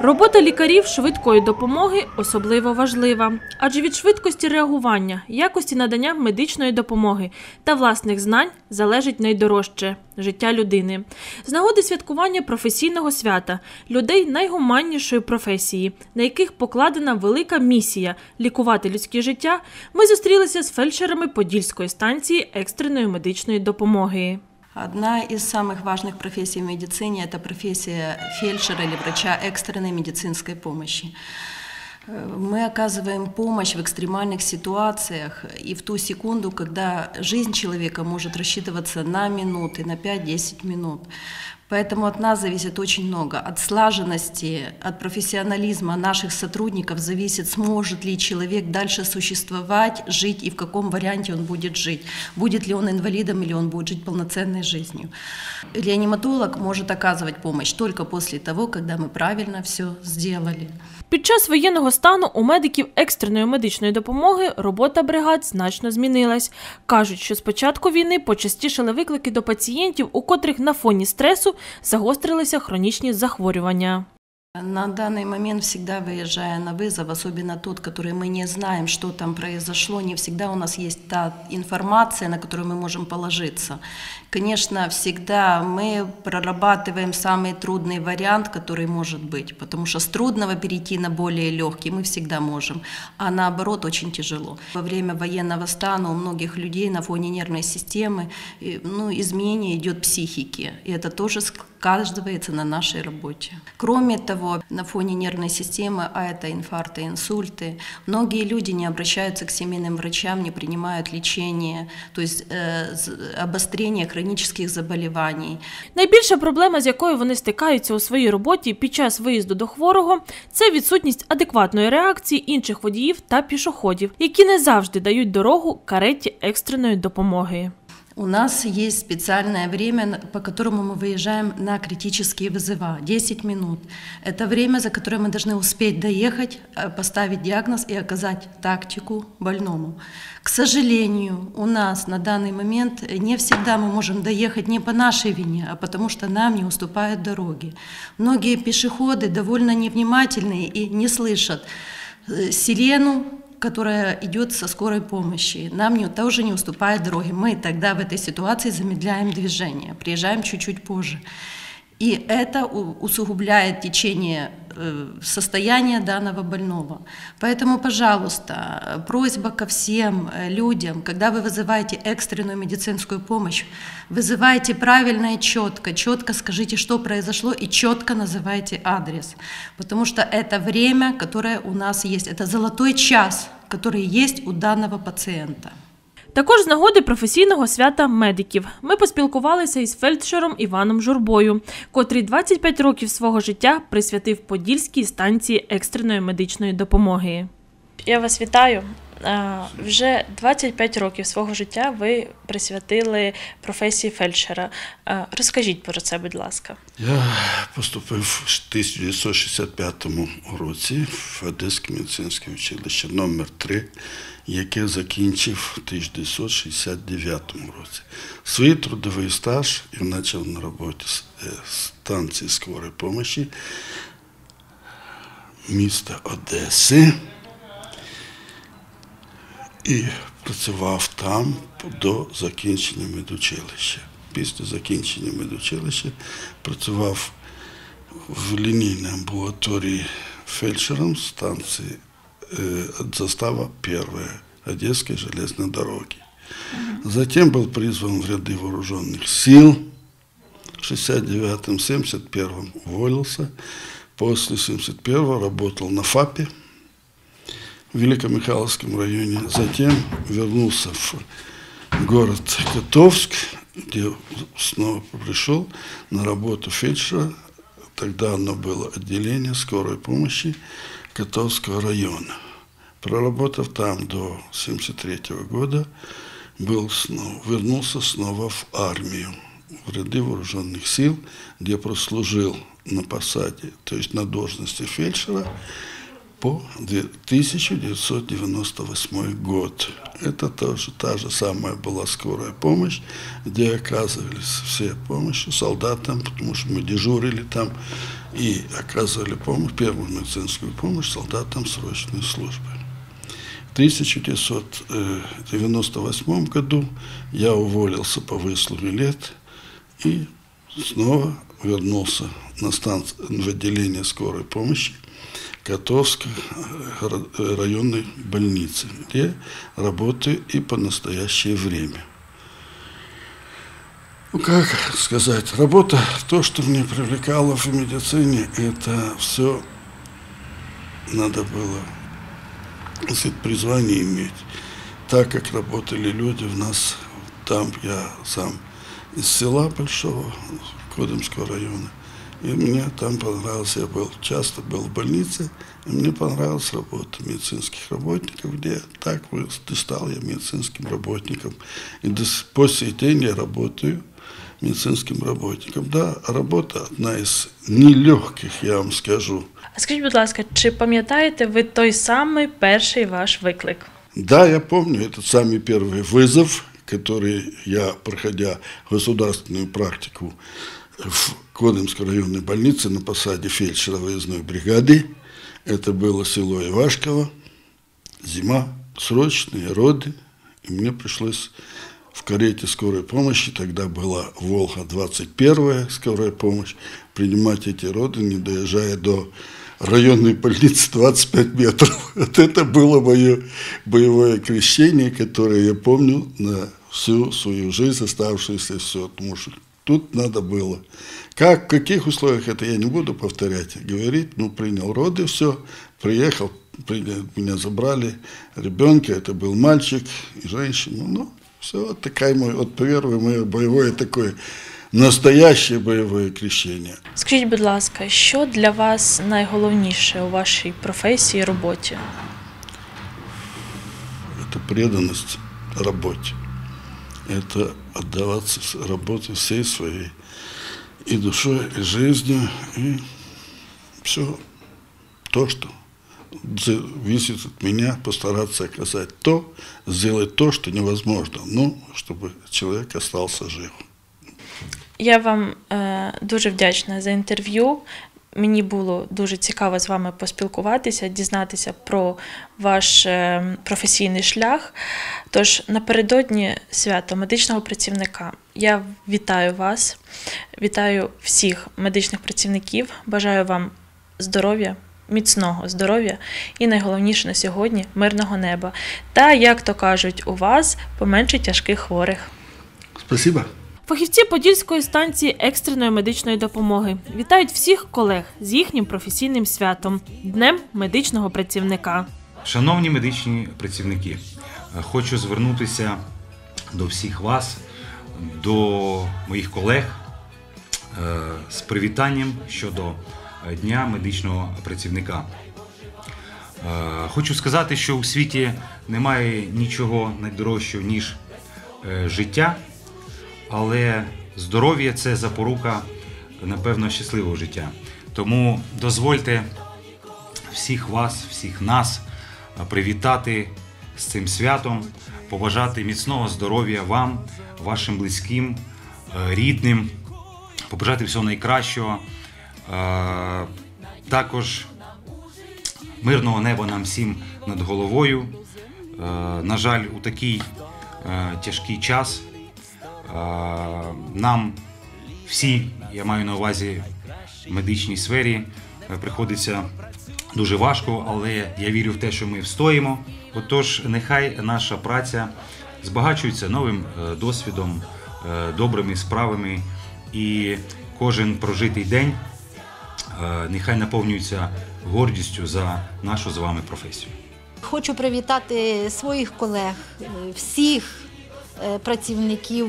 Робота лікарів швидкої допомоги особливо важлива, адже від швидкості реагування, якості надання медичної допомоги та власних знань залежить найдорожче – життя людини. З нагоди святкування професійного свята – людей найгуманнішої професії, на яких покладена велика місія – лікувати людське життя, ми зустрілися з фельдшерами Подільської станції екстреної медичної допомоги. Одна из самых важных профессий в медицине – это профессия фельдшера или врача экстренной медицинской помощи. Мы оказываем помощь в экстремальных ситуациях и в ту секунду, когда жизнь человека может рассчитываться на минуты, на 5-10 минут. Поэтому от нас зависит очень много. От слаженности, от профессионализма наших сотрудников зависит, сможет ли человек дальше существовать, жить и в каком варианте он будет жить. Будет ли он инвалидом или он будет жить полноценной жизнью. Реаниматолог может оказывать помощь только после того, когда мы правильно все сделали. Під час воєнного стану у медиків екстреної медичної допомоги робота бригад значно змінилась. Кажуть, що з початку війни почастішали виклики до пацієнтів, у котрих на фоні стресу загострилися хронічні захворювання. На данный момент, всегда выезжая на вызов, особенно тот, который мы не знаем, что там произошло, не всегда у нас есть та информация, на которую мы можем положиться. Конечно, всегда мы прорабатываем самый трудный вариант, который может быть, потому что с трудного перейти на более легкий мы всегда можем, а наоборот очень тяжело. Во время военного стана у многих людей на фоне нервной системы изменение идет психики, и это тоже сказывается на нашей работе. Кроме того, на фоне нервной системы, а это инфаркты, инсульты, многие люди не обращаются к семейным врачам, не принимают лечение, то есть обострение хронічних заболівань. Найбільша проблема, з якою вони стикаються у своїй роботі під час виїзду до хворого – це відсутність адекватної реакції інших водіїв та пішоходів, які не завжди дають дорогу кареті екстреної допомоги. У нас есть специальное время, по которому мы выезжаем на критические вызова, 10 минут. Это время, за которое мы должны успеть доехать, поставить диагноз и оказать тактику больному. К сожалению, у нас на данный момент не всегда мы можем доехать не по нашей вине, а потому что нам не уступают дороги. Многие пешеходы довольно невнимательные и не слышат сирену, которая идет со скорой помощи. Нам тоже не уступает дороги. Мы тогда в этой ситуации замедляем движение, приезжаем чуть-чуть позже. И это усугубляет течение состояния данного больного. Поэтому, пожалуйста, просьба ко всем людям, когда вы вызываете экстренную медицинскую помощь, вызывайте правильно и четко. Четко скажите, что произошло, и четко называйте адрес. Потому что это время, которое у нас есть. Это золотой час, который есть у данного пациента. Також з нагоди професійного свята медиків ми поспілкувалися із фельдшером Іваном Журбою, котрий 25 років свого життя присвятив Подільській станції екстреної медичної допомоги. Я вас вітаю. Вже 25 років свого життя ви присвятили професії фельдшера. Розкажіть про це, будь ласка. Я поступив в 1965 році в Одеське медицинське училище номер 3, яке закінчив в 1969 році. Свій трудовий стаж я почав на роботі станції скорої допомоги міста Одеси і працював там до закінчення медучилища. Після закінчення медучилища працював в лінійній амбулаторії фельдшером станції застава 1 Одесской железной дороги. Затем был призван в ряды вооруженных сил. В 1969-м, 1971-м уволился. После 1971-го работал на ФАПе в Великомихайловском районе. Затем вернулся в город Котовск, где снова пришел на работу фельдшера. Тогда оно было отделение скорой помощи Котовского района. Проработав там до 1973 года, вернулся снова в армию, в ряды вооруженных сил, где прослужил на посаде, то есть на должности фельдшера, по 1998 год. Это тоже та же самая была скорая помощь, где оказывались все помощи солдатам, потому что мы дежурили там и оказывали помощь, первую медицинскую помощь солдатам срочной службы. В 1998 году я уволился по выслуге лет и снова вернулся на в отделение скорой помощи Котовской районной больницы, где работаю и по настоящее время. Ну, как сказать, работа, то, что мне привлекало в медицине, это все надо было, призвание иметь. Так как работали люди у нас, там я сам из села большого, Кодымского района, и мне там понравилось, я часто был в больнице, и мне понравилась работа медицинских работников, где так стал я медицинским работником. И по сей день я работаю медицинским работником. Да, работа одна из нелегких, я вам скажу. А скажіть, будь ласка, чи пам'ятаєте ви той самий перший ваш виклик? Да, я помню этот самый первый вызов, который я, проходя государственную практику в Кодымской районной больнице на посаде фельдшера выездной бригады, это было село Ивашково, зима, срочные роды, и мне пришлось в карете скорой помощи, тогда была Волга-21 скорая помощь, принимать эти роды, не доезжая до районной больницы 25 метров. Вот это было мое боевое крещение, которое я помню на всю свою жизнь, оставшуюся все. Потому что тут надо было. Как, в каких условиях, это я не буду повторять, говорить. Ну, принял роды, все, приехал, меня забрали, ребенка, это был мальчик и женщина. Ну, все, вот такая вот первое мое боевое такое, настоящее бойове крещення. Скажіть, будь ласка, що для вас найголовніше у вашій професії, роботі? Это преданность работе. Это отдаваться работе всей своей и душой, и жизнью, и все то, что зависит от меня, постараться оказать то, сделать то, что невозможно, ну, чтобы человек остался жив. Я вам дуже вдячна за інтерв'ю. Мені було дуже цікаво з вами поспілкуватися, дізнатися про ваш професійний шлях. Тож напередодні свято медичного працівника я вітаю вас, вітаю всіх медичних працівників, бажаю вам здоров'я, міцного здоров'я і найголовніше на сьогодні – мирного неба. Та, як то кажуть, у вас поменше тяжких хворих. Спасибо. Фахівці Подільської станції екстреної медичної допомоги вітають всіх колег з їхнім професійним святом – Днем медичного працівника. Шановні медичні працівники, хочу звернутися до всіх вас, до моїх колег з привітанням щодо Дня медичного працівника. Хочу сказати, що у світі немає нічого найдорожчого, ніж життя, але здоров'я – це запорука, напевно, щасливого життя. Тому дозвольте всіх вас, всіх нас привітати з цим святом, побажати міцного здоров'я вам, вашим близьким, рідним, побажати всього найкращого. Також мирного неба нам всім над головою. На жаль, у такий тяжкий час нам всі, я маю на увазі в медичній сфері, приходиться дуже важко, але я вірю в те, що ми встоїмо. Отож, нехай наша праця збагачується новим досвідом, добрими справами, і кожен прожитий день нехай наповнюється гордістю за нашу з вами професію. Хочу привітати своїх колег, всіх працівників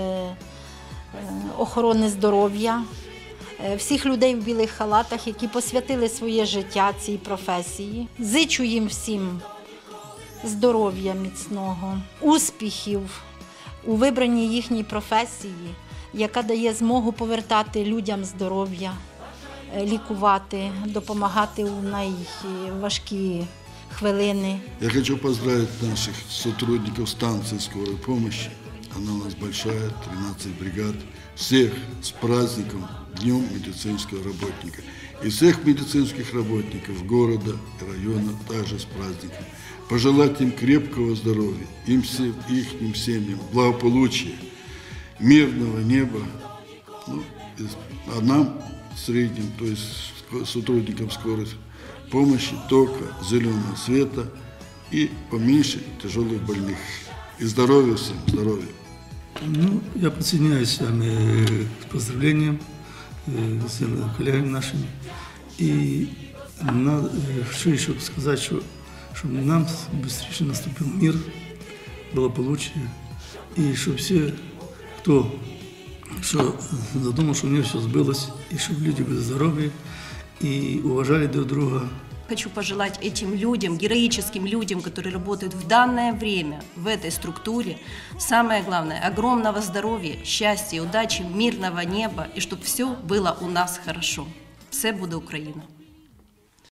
охорони здоров'я, всіх людей в білих халатах, які посвятили своє життя цій професії. Зичу їм всім здоров'я міцного, успіхів у вибраній їхній професії, яка дає змогу повертати людям здоров'я, лікувати, допомагати у найважкі хвилины. Я хочу поздравить наших сотрудников станции скорой помощи. Она у нас большая, 13 бригад. Всех с праздником, Днем медицинского работника. и всех медицинских работников города и района также с праздником. Пожелать им крепкого здоровья, им всем, их семьям благополучия, мирного неба, ну, а нам в среднем, то есть сотрудникам скорой помощи, только зеленого света и поменьше тяжелых больных. И здоровья всем, здоровья. Ну, я присоединяюсь с вами к поздравлениям с коллегами нашими. И хочу еще сказать, чтобы нам быстрее наступил мир, благополучие, и чтобы все, кто задумал, чтобы у них все сбылось, и чтобы люди были здоровы и уважали друг друга. Хочу пожелать этим людям, героическим людям, которые работают в данное время в этой структуре, самое главное, огромного здоровья, счастья, удачи, мирного неба, и чтобы все было у нас хорошо. Все буде Україна!